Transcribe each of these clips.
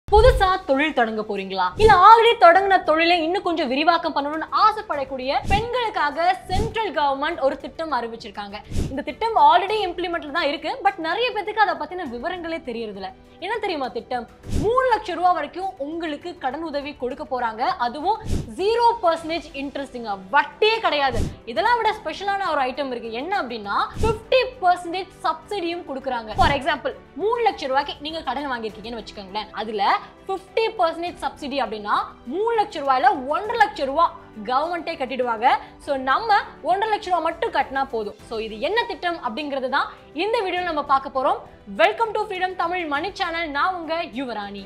புதுசா தொழில் தொடங்க போறீங்களா இல்ல ஆல்ரெடி தொடங்கின தொழிலை இன்னும் கொஞ்சம் விரிவாக்கம் பண்ணணும்னு ஆசைப்படக்கூடிய பெண்களுக்காக சென்ட்ரல் கவர்மெண்ட் ஒரு திட்டம் அறிவிச்சிருக்காங்க. இந்த திட்டம் ஆல்ரெடி இம்ப்ளிமெண்ட்ல தான் இருக்கு. பட் நிறைய பேருக்கு அதை பத்தின விவரங்களே தெரியறது இல்ல. என்ன தெரியுமா திட்டம்? 3 லட்சம் ரூபாய் வரைக்கும் உங்களுக்கு கடன் உதவி கொடுக்க போறாங்க. அதுவும் 0% இன்ட்ரெஸ்ட்ங்க, வட்டியே கிடையாது. இதெல்லாம் விட ஸ்பெஷலான ஒரு ஐட்டம் இருக்கு. என்ன அப்படின்னா 50% சப்சிடியும் கொடுக்குறாங்க. ஃபார் எக்ஸாம்பிள் 3 லட்சம் ரூபாய்க்கு நீங்க கடன் வாங்கியிருக்கீங்கன்னு வச்சுக்கோங்களேன். அதுல 50% சப்சிடி அப்படின்னா 3 லட்சம் ரூபாயில 1.5 லட்சம் ரூபாய் கவர்மெண்டே கட்டிடுவாங்க. சோ நம்ம 1.5 லட்சம் ரூபாய் மட்டும் கட்டினா போதும். சோ இது என்ன திட்டம் அப்படிங்கிறது தான் இந்த வீடியோல நம்ம பார்க்க போறோம். Welcome to freedom Tamil Mani channel. நான் உங்க யுவராணி.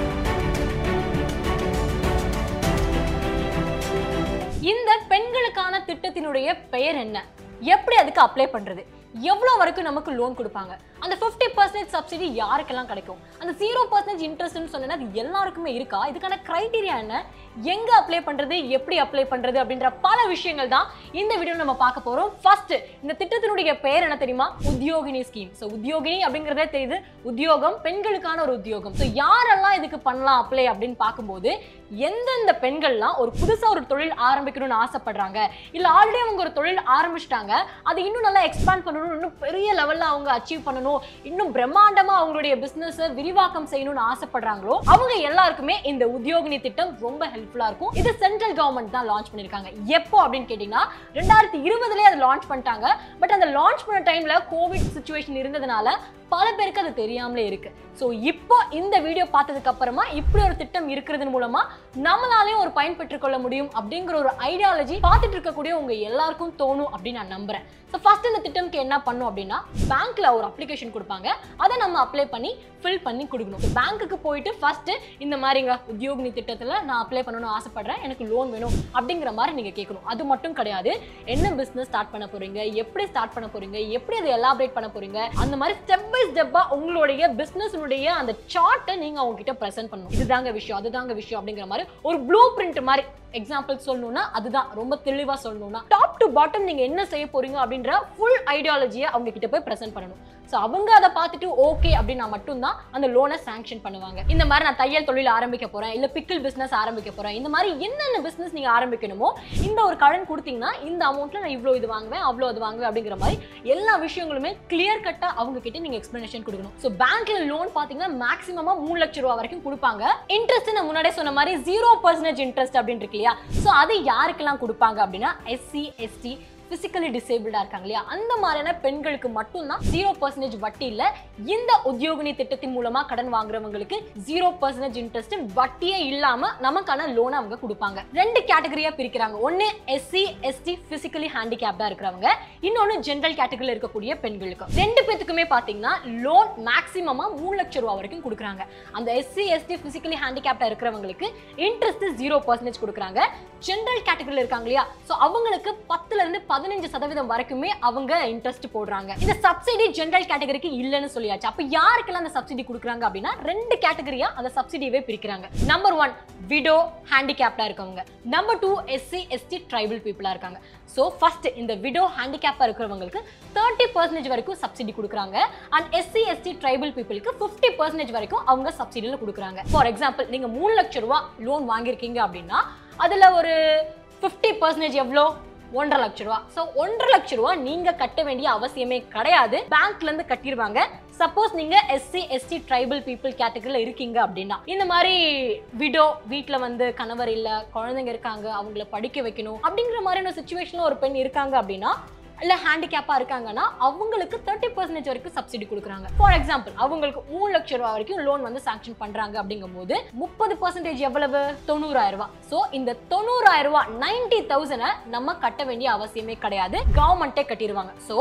இந்த பெண்களுக்கான திட்டத்தினுடைய பெயர் என்ன? எப்படி அதுக்கு அப்ளை பண்றது? எவ்வளவு வரைக்கும் நமக்கு லோன் கொடுப்பாங்க? அந்த 50% சப்சிடி யாருக்கெல்லாம் கிடைக்கும்? அந்த 0% இன்ட்ரெஸ்ட்னு சொன்னா அது எல்லாருக்குமே இருக்கா? இதுக்கான கிரைட்டீரியா என்ன? எங்க அப்ளை பண்றது, எப்படி அப்ளை பண்றது அப்படின்ற பல விஷயங்கள் தான் இந்த வீடியோல நம்ம பார்க்க போறோம். ஃபர்ஸ்ட், இந்த திட்டத்தினுடைய பெயர் என்ன தெரியுமா? உத்யோகினி ஸ்கீம். சோ உத்யோகினி அப்படிங்கறதே தெரியுது, உத்தியோகம், பெண்களுக்கான ஒரு உத்தியோகம். சோ யாரெல்லாம் இதுக்கு பண்ணலாம் அப்ளை அப்படின்னு பார்க்கும்போது, எந்தெந்த பெண்கள்லாம் ஒரு புதுசா ஒரு தொழில் ஆரம்பிக்கணும்னு ஆசைப்படுறாங்க, இல்ல ஆல்ரெடி அவங்க ஒரு தொழில் ஆரம்பிச்சிட்டாங்க, அதை இன்னும் நல்லா எக்ஸ்பேண்ட் பண்ணணும், இன்னும் பெரிய லெவல்ல அவங்க அச்சீவ் பண்ணணும், இன்னும் பிரம்மாண்டமா அவங்களுடைய பிசினஸ் விரிவாக்கம் செய்யணும்னு ஆசைப்படுறாங்களோ அவங்க எல்லாருக்குமே இந்த உத்யோகினி திட்டம் ரொம்ப ஹெல்ப்ஃபுல்லா இருக்கும். இது சென்ட்ரல் கவர்மெண்ட் தான் லான்ச் பண்ணிருக்காங்க. எப்போ அப்படின்னு கேட்டீங்கன்னா 2020லயே அதை லான்ச் பண்ணிட்டாங்க. பட் அந்த லான்ச் பண்ண டைம்ல கோவிட் சிச்சுவேஷன் இருந்ததுனால பல பேருக்கு அது தெரியாமலே இருக்கு. சோ இப்போ இந்த வீடியோ பார்த்ததுக்கு அப்புறமா இப்படி ஒரு திட்டம் இருக்கிறது மூலமா நம்மளாலேயும் ஒரு பயன்பெற்றுக் கொள்ள முடியும் அப்படிங்கிற ஒரு ஐடியாலஜி பார்த்துட்டு இருக்கக்கூடிய உங்க எல்லாருக்கும் தோணும் அப்படின்னு நான் நம்புறேன். சோ ஃபர்ஸ்ட் இந்த திட்டம்க்கு என்ன பண்ணும் அப்படின்னா, பேங்க்ல ஒரு அப்ளிகேஷன் கொடுப்பாங்க. அதை நம்ம அப்ளை பண்ணி ஃபில் பண்ணி கொடுக்கணும். பேங்க்குக்கு போயிட்டு ஃபர்ஸ்ட் இந்த மாதிரிங்க உத்யோகினி திட்டத்துல நான் அப்ளை பண்ணணும்னு ஆசைப்படுறேன், எனக்கு லோன் வேணும் அப்படிங்கிற மாதிரி நீங்க கேட்கணும். அது மட்டும் கிடையாது, என்ன பிசினஸ் ஸ்டார்ட் பண்ண போறீங்க, எப்படி ஸ்டார்ட் பண்ண போறீங்க, எப்படி அதை எலாபரேட் பண்ண போறீங்க, அந்த மாதிரி ஸ்டெப் பை ஸ்டெப்பா உங்களுடைய பிசினஸ்னுடைய அந்த சார்ட்டை நீங்க அவங்க கிட்ட பிரசன்ட் பண்ணணும். இதுதாங்க விஷயம், அதுதாங்க விஷயம் அப்படிங்கிற மாதிரி ஒரு ப்ளூ பிரிண்ட் மாதிரி. எக்ஸாம்பிள் சொல்லணும்னா அதுதான், ரொம்ப தெளிவா சொல்லணும்னா டாப் டு பாட்டம் நீங்க என்ன செய்ய போறீங்க அப்படின்ற ஃபுல் ஐடியாலஜியை அவங்க கிட்ட போய் பிரசன்ட் பண்ணணும். சோ அவங்க அதை பார்த்துட்டு ஓகே அப்படின்னா மட்டும்தான் அந்த லோனை சாங்ஷன் பண்ணுவாங்க. இந்த மாதிரி நான் தையல் தொழில் ஆரம்பிக்க போறேன், இல்ல பிக்கிள் பிசினஸ் ஆரம்பிக்க போறேன், இந்த மாதிரி என்னென்ன பிசினஸ் நீங்க ஆரம்பிக்கணுமோ இந்த ஒரு கடன் கொடுத்தீங்கன்னா இந்த அமௌண்ட்ல நான் இவ்வளவு இது வாங்குவேன், அவ்வளவு அது வாங்குவேன் அப்படிங்கிற மாதிரி எல்லா விஷயங்களுமே கிளியர் கட்டா அவங்க கிட்ட நீங்க எக்ஸ்பிளனேஷன் கொடுக்கணும். சோ பேங்க்ல லோன் பாத்தீங்கன்னா மேக்ஸிமமா 3 லட்சம் ரூபாய் வரைக்கும் கொடுப்பாங்க. இன்ட்ரெஸ்ட் நான் முன்னாடியே சொன்ன மாதிரி 0% இன்ட்ரெஸ்ட் அப்படின்னு இருக்கு இல்லையா? சோ அது யாருக்கெல்லாம் கொடுப்பாங்க அப்படின்னா SC ST பிசிக்கலி டிசேபிள்டா இருக்காங்க இல்லையா, அந்த மாதிரியான பெண்களுக்கு மட்டும்தான் 0% வட்டி இல்ல. இந்த உத்யோகினி திட்டத்தின் மூலமா கடன் வாங்குறவங்களுக்கு 0% இன்ட்ரெஸ்ட் வட்டியே இல்லாம நமக்கான லோன் அவங்க கொடுப்பாங்க. 2 கேட்டகரியா பிரிக்கிறாங்க. ஒன்னு SC ST பிசிக்கலி ஹேண்டிகேப்டா இருக்கிறவங்க, இன்னொன்னு ஜெனரல் கேட்டகரியில இருக்கக்கூடிய பெண்களுக்கு. 2 பேத்துக்குமே பாத்தீங்கன்னா லோன் மேக்ஸிமமா 3 லட்சம் ரூபாய் வரைக்கும் கொடுக்குறாங்க. அந்த SC ST பிசிக்கலி ஹேண்டிகேப்டா இருக்கிறவங்களுக்கு இன்ட்ரெஸ்ட் 0% கொடுக்குறாங்க. ஜெனரல் கேட்டகரியில இருக்காங்க இல்லையா, சோ அவங்களுக்கு 10ல இருந்து 15% வரைக்குமே அவங்க இன்ட்ரெஸ்ட் போடுறாங்க. இந்த சப்சிடி ஜெனரல் கேட்டகரிக்கு இல்லன்னு சொல்லியாச்சு. அப்ப யாருக்கெல்லாம் அந்த சப்சிடி கொடுக்குறாங்க அப்படின்னா 2 கேட்டகரியா அந்த சப்சிடியவே பிரிக்கிறாங்க. நம்பர் 1 விடோ ஹேண்டிகேப்டா இருக்கவங்க, நம்பர் 2 SC ST ட்ரைபல் பீப்புளா இருக்காங்க. சோ ஃபர்ஸ்ட் இந்த விடோ ஹேண்டிகேப்பா இருக்கிறவங்களுக்கு 30% வரைக்கும் சப்சிடி கொடுக்குறாங்க. அண்ட் SC ST ட்ரைபல் பீப்புளுக்கு 50% வரைக்கும் அவங்க சப்சிடியில கொடுக்குறாங்க. ஃபார் எக்ஸாம்பிள் நீங்க 3 லட்சம் ரூபாய் லோன் வாங்கியிருக்கீங்க அப்படின்னா அதுல ஒரு 50% எவ்வளோ? 1.5 லட்சம் ரூபாய். சோ 1.5 லட்சம் ரூபாய் நீங்க கட்ட வேண்டிய அவசியமே கிடையாது, பேங்க்ல இருந்து கட்டிடுவாங்க. சப்போஸ் நீங்க SC ST ட்ரைபல் பீப்புள் கேட்டகரியில இருக்கீங்க அப்படின்னா, இந்த மாதிரி விடோ, வீட்டுல வந்து கணவர் இல்ல, குழந்தைங்க இருக்காங்க, அவங்கள படிக்க வைக்கணும் அப்படிங்கிற மாதிரியான சிச்சுவேஷன்ல ஒரு பெண் இருக்காங்க அப்படின்னா, இல்ல ஹேண்டிகேப்பா இருக்காங்கன்னா அவங்களுக்கு 30% வரைக்கும் சப்சிடி கொடுக்குறாங்க. ஃபார் எக்ஸாம்பிள் அவங்களுக்கு 3 லட்சம் ரூபாய் வரைக்கும் லோன் வந்து சாங்ஷன் பண்றாங்க அப்படிங்கும்போது 30% எவ்வளவு? 90,000 ரூபாய். சோ இந்த 90,000 ரூபாய் 90,000 நம்ம கட்ட வேண்டிய அவசியமே கிடையாது, கவர்மெண்டே கட்டிடுவாங்க. சோ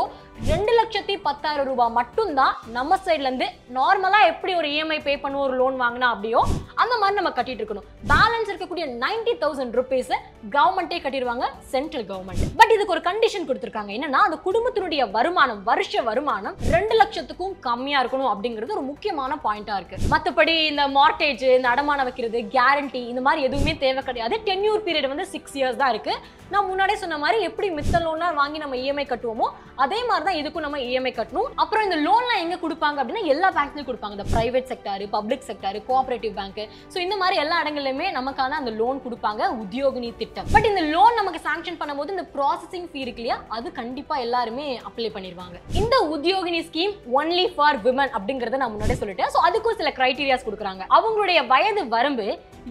2,10,000 ரூபாய் மட்டும் தான் நம்ம சைட்ல இருந்து நார்மலா எப்படி ஒரு EMI பே பண்ணுவோம் ஒரு லோன் வாங்கினா அப்படியோ அந்த மாதிரி நம்ம கட்டிட்டு இருக்கணும். பேலன்ஸ் இருக்கக்கூடிய 90,000 ரூபீஸ் கவர்மெண்டே கட்டிடுவாங்க, சென்ட்ரல் கவர்மெண்ட். பட் இதுக்கு ஒரு கண்டிஷன் கொடுத்திருக்காங்க. என்னன்னா அந்த குடும்பத்தினுடைய வருமானம், வருஷ வருமானம் 2 லட்சத்துக்கும் கம்மியா இருக்கணும் அப்படிங்கிறது ஒரு முக்கியமான பாயிண்டா இருக்கு. மத்தபடி இந்த மார்டேஜ், இந்த அடமானம் வைக்கிறது, கேரண்டி இந்த மாதிரி எதுவுமே தேவை கிடையாது. டென்யூர் பீரியட் வந்து 6 இயர்ஸ் தான் இருக்கு. நான் முன்னாடியே சொன்ன மாதிரி எப்படி மித்த லோன்லாம் வாங்கி நம்ம இஎம்ஐ கட்டுவோமோ அதே மாதிரி தான் இதுக்கும் நம்ம இஎம்ஐ கட்டணும். அப்புறம் இந்த லோன்லாம் எங்க கொடுப்பாங்க அப்படின்னா எல்லா பேங்க்லயும் கொடுப்பாங்க. இந்த private sector, public sector, cooperative bank, so இந்த மாதிரி எல்லா இடங்களிலுமே நமக்கான அந்த லோன் கொடுப்பாங்க உத்யோகினி திட்டம். பட் இந்த லோன் நமக்கு சாங்ஷன் பண்ணும்போது இந்த ப்ராசஸிங் ஃபீ இருக்கு இல்லையா, அது கண்டிப்பா எல்லாருமே அப்ளை பண்ணிடுவாங்க. இந்த Udyogini scheme only for women அப்படிங்கறத நான் முன்னாடியே சொல்லிட்டேன். ஸோ அதுக்கும் சில கிரைட்டீரியாஸ் கொடுக்குறாங்க. அவங்களுடைய வயது வரம்பு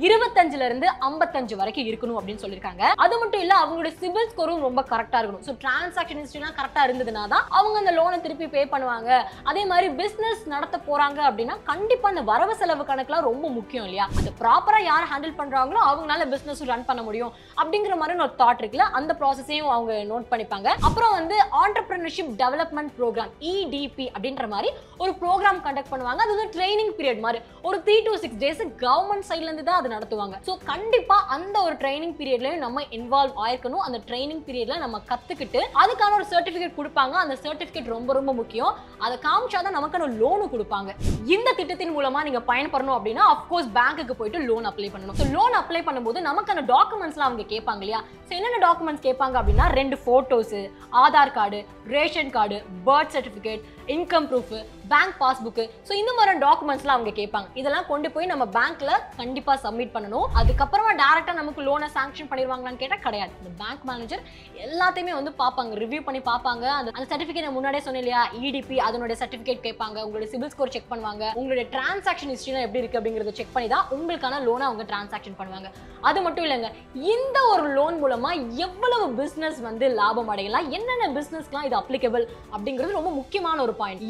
25ல இருந்து 55 வரைக்கும் இருக்கணும் அப்படின்னு சொல்லியிருக்காங்க. அது மட்டும் இல்ல அவங்களுடைய சிபில் ஸ்கோரும் ரொம்ப கரெக்டா இருக்கணும். ஸோ டிரான்சாக்ஷன் ஹிஸ்டரிலாம் கரெக்டா இருந்ததுனா தான் அவங்க அந்த லோனை திருப்பி பே பண்ணுவாங்க. அதே மாதிரி பிசினஸ் நடத்த போறாங்க அப்படின்னா கண்டிப்பா அந்த வரவு செலவு கணக்குலாம் ரொம்ப முக்கியம் இல்லையா, அது ப்ராப்பரா யார் ஹேண்டில் பண்றாங்களோ அவங்களால பிசினஸ் ரன் பண்ண முடியும் அப்படிங்கிற மாதிரி ஒரு தாட் இருக்குல்ல, அந்த ப்ராசஸையும் அவங்க நோட் பண்ணிப்பாங்க. அப்புறம் வந்து ஆண்டர்பிரினர்ஷிப் டெவலப்மெண்ட் ப்ரோக்ராம் EDP அப்படின்ற மாதிரி ஒரு ப்ரோக்ராம் கண்டக்ட் பண்ணுவாங்க. அது வந்து ட்ரைனிங் பீரியட் மாதிரி ஒரு 3 to 6 டேஸ் கவர்மெண்ட் சைட்ல இருந்து தான் அது நடத்துவாங்க. ஸோ கண்டிப்பா அந்த ஒரு ட்ரைனிங் பீரியட்லயும் நம்ம இன்வால்வ் ஆயிருக்கணும். அந்த ட்ரைனிங் பீரியட்ல நம்ம கத்துக்கிட்டு அதுக்கான ஒரு சர்டிபிகேட் கொடுப்பாங்க. அந்த சர்டிபிகேட் ரொம்ப ரொம்ப முக்கியம். அதை காமிச்சாதான் நமக்கான லோனு கொடுப்பாங்க. இந்த திட்டத்தின் மூலமா நீங்க பயன்படணும் அப்படின்னா அப்கோர்ஸ் பேங்க்குக்கு போயிட்டு லோன் அப்ளை பண்ணணும். ஸோ லோன் அப்ளை பண்ணும்போது நமக்கான டாக்குமெண்ட்ஸ்லாம் அவங்க கேட்பாங்க இல்லையா. ஸோ என்னென்ன டாக்குமெண்ட்ஸ் கேட்பாங்க அப்படின்னா 2 photos, Aadhaar card, ration card, birth certificate, income proof, bank passbook, so இந்த மாதிரி டாக்குமெண்ட்ஸ்லாம் அவங்க கேட்பாங்க. இதெல்லாம் கொண்டு போய் நம்ம பேங்க்ல கண்டிப்பா சப்மிட் பண்ணணும். அதுக்கப்புறமா டைரக்டா நமக்கு லோனை சாங்ஷன் பண்ணிடுவாங்களான்னு கேட்டா கிடையாது. இந்த பேங்க் மேனேஜர் எல்லாத்தையுமே வந்து பார்ப்பாங்க, ரிவ்யூ பண்ணி பார்ப்பாங்க. அந்த சர்டிஃபிகேட் நான் முன்னாடியே சொன்னேன் இல்லையா, EDP அதனுடைய சர்டிஃபிகேட் கேட்பாங்க, உங்களுடைய சிபில் ஸ்கோர் செக் பண்ணுவாங்க, உங்களுடைய டிரான்சாக்ஷன் ஹிஸ்டரிலாம் எப்படி இருக்கு அப்படிங்கறத செக் பண்ணி தான் உங்களுக்கான லோனை அவங்க டிரான்சாக்ஷன் பண்ணுவாங்க. அது மட்டும் இல்லைங்க, இந்த ஒரு லோன் மூலமா எவ்வளவு பிசினஸ் வந்து லாபம் அடையலாம், என்னென்ன பிசினஸ்லாம் இது அப்ளிகபிள் அப்படிங்கிறது ரொம்ப முக்கியமான ஒரு பாயிண்ட்.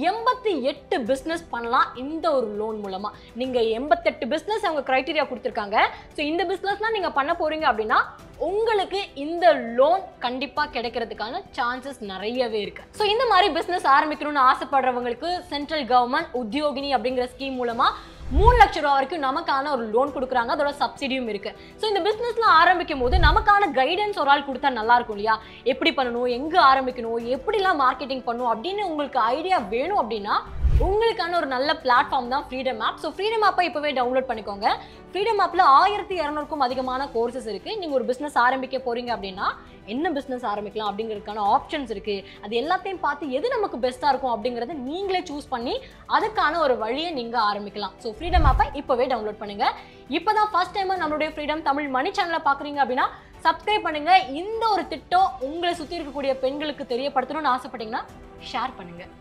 88 பிசினஸ் பண்ணலாம் இந்த ஒரு லோன் மூலமா. நீங்க 88 பிசினஸ் அவங்க கிரைட்டீரியா கொடுத்திருக்காங்க. சோ இந்த பிசினஸ்லாம் நீங்க பண்ண போறீங்க அப்படின்னா உங்களுக்கு இந்த லோன் கண்டிப்பா கிடைக்கிறதுக்கான சான்சஸ் நிறையவே இருக்கு. சோ இந்த மாதிரி பிசினஸ் ஆரம்பிக்கணும்னு ஆசைப்படுறவங்களுக்கு சென்ட்ரல் கவர்மெண்ட் உத்யோகினி அப்படிங்கிற ஸ்கீம் மூலமா 3 லட்சம் ரூபாய் வரைக்கும் நமக்கான ஒரு லோன் கொடுக்குறாங்க. அதோட சப்சிடியும் இருக்கு. ஸோ இந்த பிசினஸ்லாம் ஆரம்பிக்கும் போது நமக்கான கைடன்ஸ் ஒரு ஆள் கொடுத்தா நல்லா இருக்கும் இல்லையா, எப்படி பண்ணணும், எங்க ஆரம்பிக்கணும், எப்படிலாம் மார்க்கெட்டிங் பண்ணணும் அப்படின்னு உங்களுக்கு ஐடியா வேணும் அப்படின்னா உங்களுக்கான ஒரு நல்ல பிளாட்ஃபார்ம் தான் ஃப்ரீடம் ஆப். ஸோ ஃப்ரீடம் ஆப்பை இப்போவே டவுன்லோட் பண்ணிக்கோங்க. ஃப்ரீடம் ஆப்பில் 1200க்கும் அதிகமான கோர்சஸ் இருக்குது. நீங்கள் ஒரு பிஸ்னஸ் ஆரம்பிக்க போகிறீங்க அப்படின்னா என்ன பிஸ்னஸ் ஆரம்பிக்கலாம் அப்படிங்கிறதுக்கான ஆப்ஷன்ஸ் இருக்குது. அது எல்லாத்தையும் பார்த்து எது நமக்கு பெஸ்ட்டாக இருக்கும் அப்படிங்கிறத நீங்களே சூஸ் பண்ணி அதுக்கான ஒரு வழியை நீங்கள் ஆரம்பிக்கலாம். ஸோ ஃப்ரீடம் ஆப்பை இப்போவே டவுன்லோட் பண்ணுங்கள். இப்போ தான் ஃபர்ஸ்ட் டைம் நம்மளுடைய ஃப்ரீடம் தமிழ் மணி சேனலை பார்க்குறீங்க அப்படின்னா சப்ஸ்கிரைப் பண்ணுங்கள். இந்த ஒரு திட்டம் உங்களை சுற்றி இருக்கக்கூடிய பெண்களுக்கு தெரியப்படுத்தணும்னு ஆசைப்பட்டீங்கன்னா ஷேர் பண்ணுங்கள்.